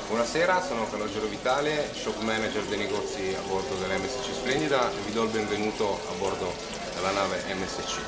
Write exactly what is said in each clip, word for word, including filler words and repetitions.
Buonasera, sono Calogero Vitale, shop manager dei negozi a bordo della M S C Splendida e vi do il benvenuto a bordo della nave M S C.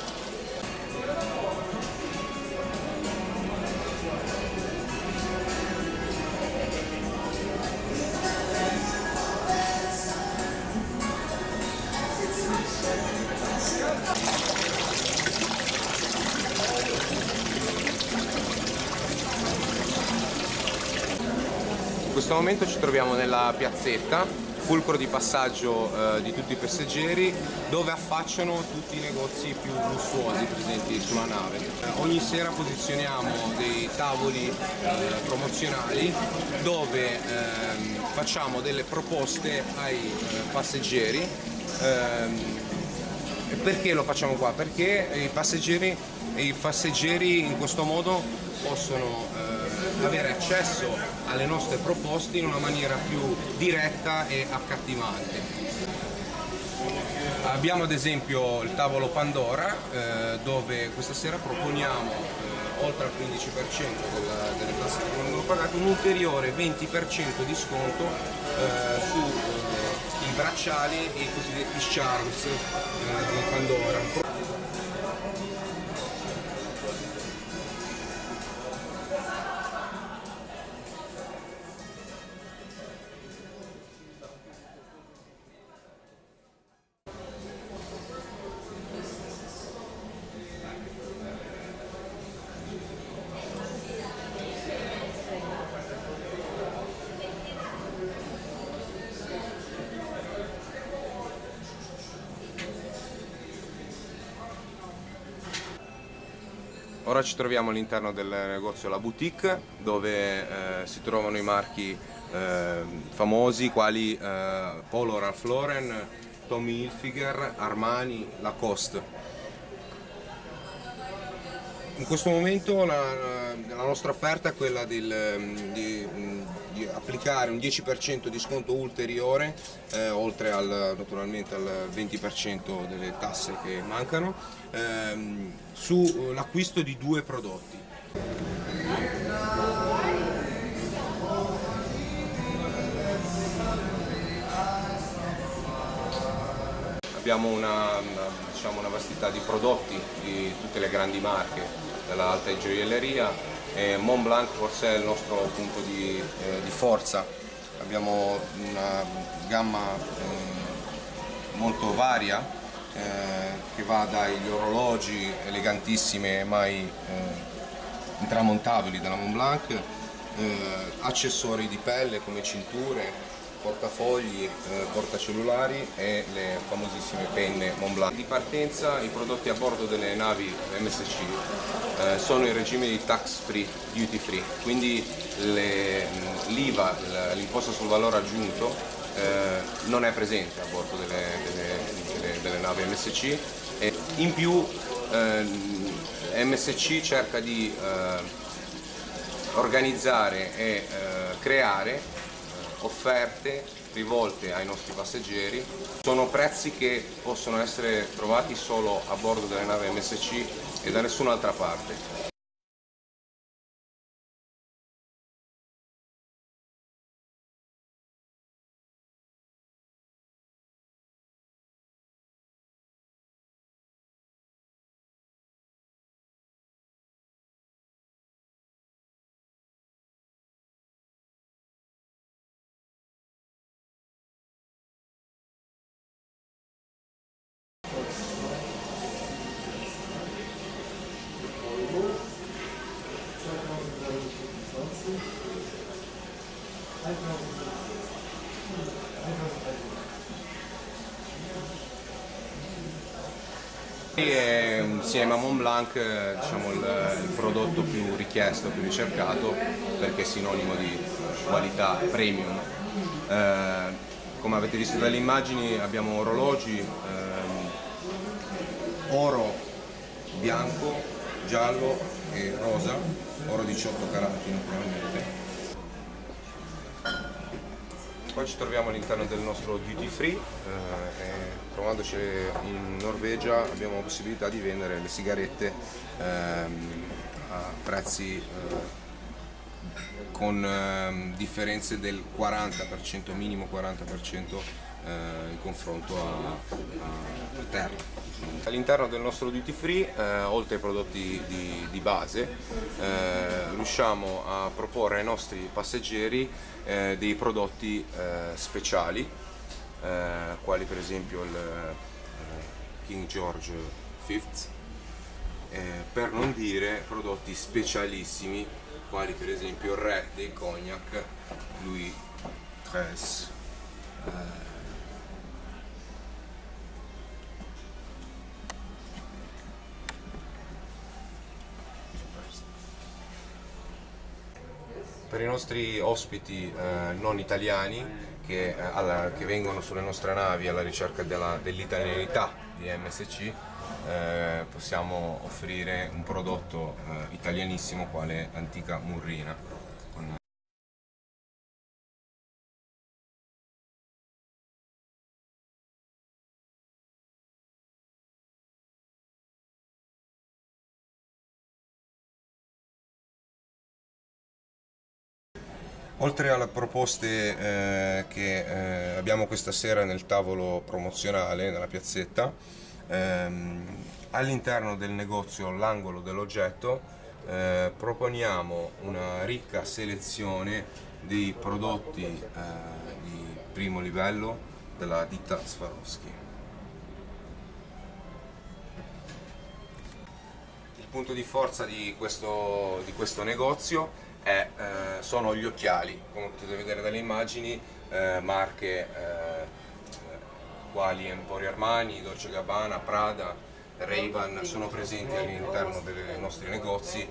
In questo momento ci troviamo nella piazzetta, fulcro di passaggio eh, di tutti i passeggeri, dove affacciano tutti i negozi più lussuosi presenti sulla nave. Eh, ogni sera posizioniamo dei tavoli eh, promozionali dove eh, facciamo delle proposte ai eh, passeggeri. Eh, perché lo facciamo qua? Perché i passeggeri, i passeggeri in questo modo possono eh, avere accesso alle nostre proposte in una maniera più diretta e accattivante. Abbiamo ad esempio il tavolo Pandora eh, dove questa sera proponiamo eh, oltre al quindici per cento della, delle tasse che vengono pagate un ulteriore venti per cento di sconto eh, sui eh, bracciali e i cosiddetti charms eh, di Pandora. Ora ci troviamo all'interno del negozio La Boutique, dove eh, si trovano i marchi eh, famosi quali eh, Polo Ralph Lauren, Tommy Hilfiger, Armani, Lacoste. In questo momento la, la nostra offerta è quella del, di, di applicare un dieci per cento di sconto ulteriore, eh, oltre al, naturalmente al venti per cento delle tasse che mancano, ehm, sull'acquisto di due prodotti. Abbiamo una, una, diciamo una vastità di prodotti di tutte le grandi marche della alta gioielleria e Mont Blanc forse è il nostro punto di, eh, di forza. Abbiamo una gamma eh, molto varia eh, che va dagli orologi elegantissimi e mai eh, intramontabili della Mont Blanc, eh, accessori di pelle come cinture, portafogli, eh, portacellulari e le famosissime penne Mont Blanc. Di partenza i prodotti a bordo delle navi M S C eh, sono in regime di tax free, duty free, quindi l'I V A, l'imposta sul valore aggiunto, eh, non è presente a bordo delle, delle, delle, delle navi M S C e in più eh, M S C cerca di eh, organizzare e eh, creare offerte rivolte ai nostri passeggeri. Sono prezzi che possono essere trovati solo a bordo delle navi M S C e da nessun'altra parte. E insieme a Mont Blanc diciamo, il, il prodotto più richiesto, più ricercato, perché è sinonimo di qualità premium. Eh, come avete visto dalle immagini abbiamo orologi ehm, oro, bianco, giallo e rosa, oro diciotto carati naturalmente. Poi ci troviamo all'interno del nostro duty free eh, e trovandoci in Norvegia abbiamo la possibilità di vendere le sigarette ehm, a prezzi eh, con eh, differenze del quaranta per cento, minimo quaranta per cento eh, in confronto a, a terra. All'interno del nostro duty free, eh, oltre ai prodotti di, di base, eh, riusciamo a proporre ai nostri passeggeri eh, dei prodotti eh, speciali, eh, quali per esempio il eh, King George fifth, eh, per non dire prodotti specialissimi, quali per esempio il re dei cognac, Louis tredici. Eh, Per i nostri ospiti eh, non italiani che, eh, alla, che vengono sulle nostre navi alla ricerca dell'italianità di M S C, eh, possiamo offrire un prodotto eh, italianissimo quale Antica Murrina. Con Oltre alle proposte eh, che eh, abbiamo questa sera nel tavolo promozionale, nella piazzetta, ehm, all'interno del negozio L'Angolo dell'Oggetto eh, proponiamo una ricca selezione di prodotti eh, di primo livello della ditta Swarovski. Il punto di forza di questo, di questo negozio È, eh, sono gli occhiali, come potete vedere dalle immagini, eh, marche eh, quali Emporio Armani, Dolce Gabbana, Prada, Ray-Ban sono presenti all'interno dei nostri negozi.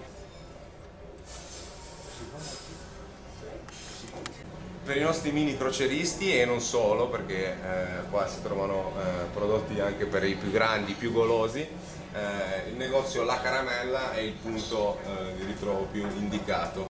Per i nostri mini croceristi e non solo, perché eh, qua si trovano eh, prodotti anche per i più grandi, più golosi, eh, il negozio La Caramella è il punto eh, di ritrovo più indicato.